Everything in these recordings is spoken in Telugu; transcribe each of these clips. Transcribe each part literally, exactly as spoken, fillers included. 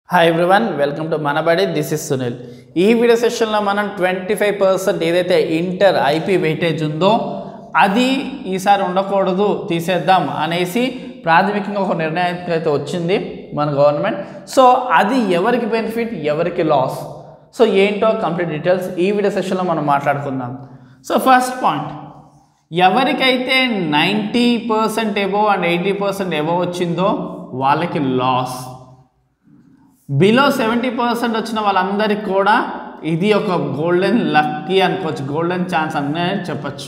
Hi everyone, welcome to Manabadi. This is Sunil. ఈ వీడియో సెషన్లో మనం ట్వంటీ ఫైవ్ పర్సెంట్ ఏదైతే ఇంటర్ ఐపీ వెయిటేజ్ ఉందో అది ఈసారి ఉండకూడదు తీసేద్దాం అనేసి ప్రాథమికంగా ఒక నిర్ణయం అయితే వచ్చింది మన గవర్నమెంట్. సో అది ఎవరికి బెనిఫిట్, ఎవరికి లాస్, సో ఏంటో కంప్లీట్ డీటెయిల్స్ ఈ వీడియో సెషన్లో మనం మాట్లాడుకుందాం. సో ఫస్ట్ పాయింట్, ఎవరికైతే ninety percent above and eighty percent above వచ్చిందో వాళ్ళకి లాస్. బిలో సెవెంటీ పర్సెంట్ వచ్చిన వాళ్ళందరికీ కూడా ఇది ఒక గోల్డెన్ లక్కీ అనుకోవచ్చు, గోల్డెన్ ఛాన్స్ అనే చెప్పచ్చు.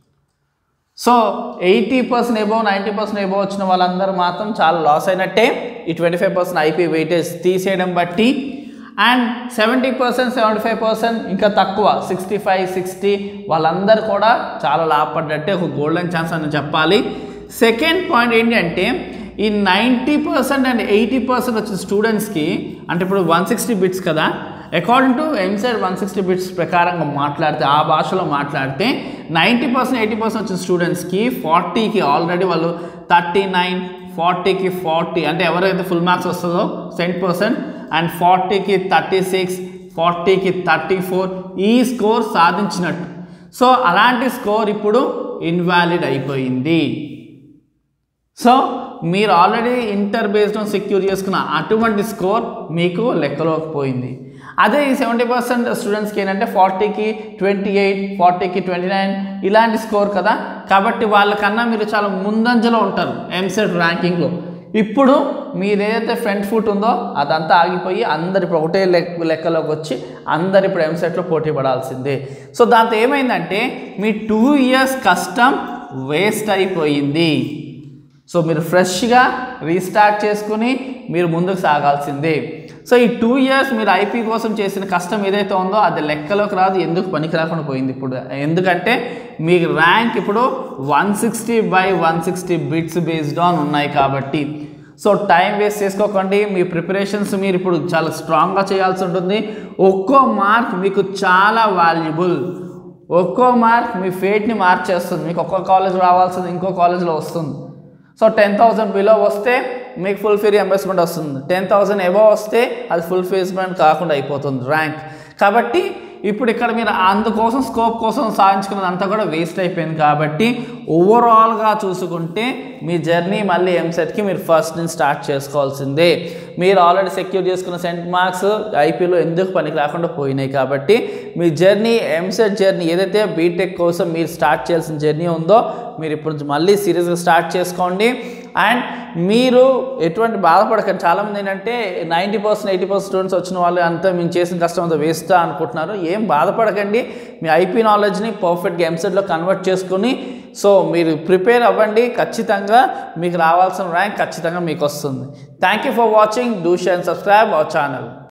So eighty percent above ninety percent above వచ్చిన వాళ్ళందరూ మాత్రం చాలా లాస్ అయినట్టే ఈ twenty five percent IP weightage తీసేయడం బట్టి. And seventy percent seventy five percent ఇంకా తక్కువ సిక్స్టీ ఫైవ్ సిక్స్టీ వాళ్ళందరూ కూడా చాలా లాభపడ్డట్టే, ఒక గోల్డెన్ ఛాన్స్ అని చెప్పాలి. సెకండ్ పాయింట్ ఏంటి అంటే ఈ ninety percent and eighty percent వచ్చిన స్టూడెంట్స్కి అంటే ఇప్పుడు వన్ సిక్స్టీ బిట్స్ కదా, according to EAMCET one sixty bits ప్రకారంగా మాట్లాడితే ఆ భాషలో మాట్లాడితే నైంటీ పర్సెంట్ ఎయిటీ పర్సెంట్ వచ్చిన స్టూడెంట్స్కి ఫార్టీకి ఆల్రెడీ వాళ్ళు థర్టీ నైన్ ఫార్టీకి ఫార్టీ అంటే ఎవరైతే ఫుల్ మార్క్స్ వస్తుందో సెవెంటీ పర్సెంట్ అండ్ ఫార్టీకి థర్టీ సిక్స్ ఫార్టీకి థర్టీ ఫోర్ ఈ స్కోర్ సాధించినట్టు. సో అలాంటి స్కోర్ ఇప్పుడు ఇన్వాలిడ్ అయిపోయింది. సో మీరు already inter based on secure చేసుకున్న అటువంటి స్కోర్ మీకు లెక్కలోకి పోయింది. అదే ఈ సెవెంటీ పర్సెంట్ స్టూడెంట్స్కి ఏంటంటే ఫార్టీకి ట్వంటీ ఎయిట్ ఫార్టీకి ట్వంటీ నైన్ ఇలాంటి స్కోర్ కదా, కాబట్టి వాళ్ళకన్నా మీరు చాలా ముందంజలో ఉంటారు ఎంసెట్ ర్యాంకింగ్లో. ఇప్పుడు మీరు ఏదైతే ఫ్రంట్ ఫుట్ ఉందో అదంతా ఆగిపోయి అందరు ఇప్పుడు ఒకటే లెక్క లెక్కలోకి వచ్చి అందరు ఇప్పుడు ఎంసెట్లో పోటీ పడాల్సిందే. సో దాంతో ఏమైందంటే మీ టూ ఇయర్స్ కష్టం వేస్ట్ అయిపోయింది. సో మీరు ఫ్రెష్గా రీస్టార్ట్ చేసుకుని మీరు ముందుకు సాగాల్సిందే. సో ఈ టూ ఇయర్స్ మీరు ఐపీ కోసం చేసిన కష్టం ఏదైతే ఉందో అది లెక్కలోకి రాదు, ఎందుకు పనికి రాకుండా పోయింది ఇప్పుడు. ఎందుకంటే మీకు ర్యాంక్ ఇప్పుడు one sixty by one sixty bits based on ఉన్నాయి కాబట్టి. సో టైం వేస్ట్ చేసుకోకండి, మీ ప్రిపరేషన్స్ మీరు ఇప్పుడు చాలా స్ట్రాంగ్గా చేయాల్సి ఉంటుంది. ఒక్కో మార్క్ మీకు చాలా వాల్యుబుల్, ఒక్కో మార్క్ మీ ఫేట్ని మార్చేస్తుంది. మీకు ఒక్కో కాలేజ్ రావాల్సింది ఇంకో కాలేజ్లో వస్తుంది. సో టెన్ థౌసండ్ బిలో వస్తే మీకు ఫుల్ ఫీ రియంబర్స్మెంట్ వస్తుంది, టెన్ థౌసండ్ ఎబో వస్తే అది ఫుల్ ఫీస్మెంట్ కాకుండా అయిపోతుంది ర్యాంక్. కాబట్టి ఇప్పుడు ఇక్కడ మీరు అందుకోసం స్కోప్ కోసం సాధించుకున్నదంతా కూడా వేస్ట్ అయిపోయింది. కాబట్టి ఓవరాల్గా చూసుకుంటే మీ జర్నీ మళ్ళీ ఎంసెట్కి మీరు ఫస్ట్ నుంచి స్టార్ట్ చేసుకోవాల్సిందే. మీరు ఆల్రెడీ సెక్యూర్ చేసుకున్న సెంట్ మార్క్స్ ఐపీలో ఎందుకు పనికి రాకుండా పోయినాయి. కాబట్టి మీ జర్నీ ఎంసెట్ జర్నీ ఏదైతే బీటెక్ కోసం మీరు స్టార్ట్ చేయాల్సిన జర్నీ ఉందో మీరు ఇప్పుడు నుంచి మళ్ళీ సీరియస్గా స్టార్ట్ చేసుకోండి. అండ్ మీరు ఎటువంటి బాధపడకండి. చాలామంది ఏంటంటే ninety percent eighty percent students వచ్చిన వాళ్ళు అంతా మేము చేసిన కష్టం అంతా వేస్తా అనుకుంటున్నారు. ఏం బాధపడకండి, మీ ఐపీ నాలెడ్జ్ని పర్ఫెక్ట్గా ఎంసెట్లో కన్వర్ట్ చేసుకుని సో మీరు ప్రిపేర్ అవ్వండి. ఖచ్చితంగా మీకు రావాల్సిన ర్యాంక్ ఖచ్చితంగా మీకు వస్తుంది. Thank you for watching. Do share and subscribe our channel.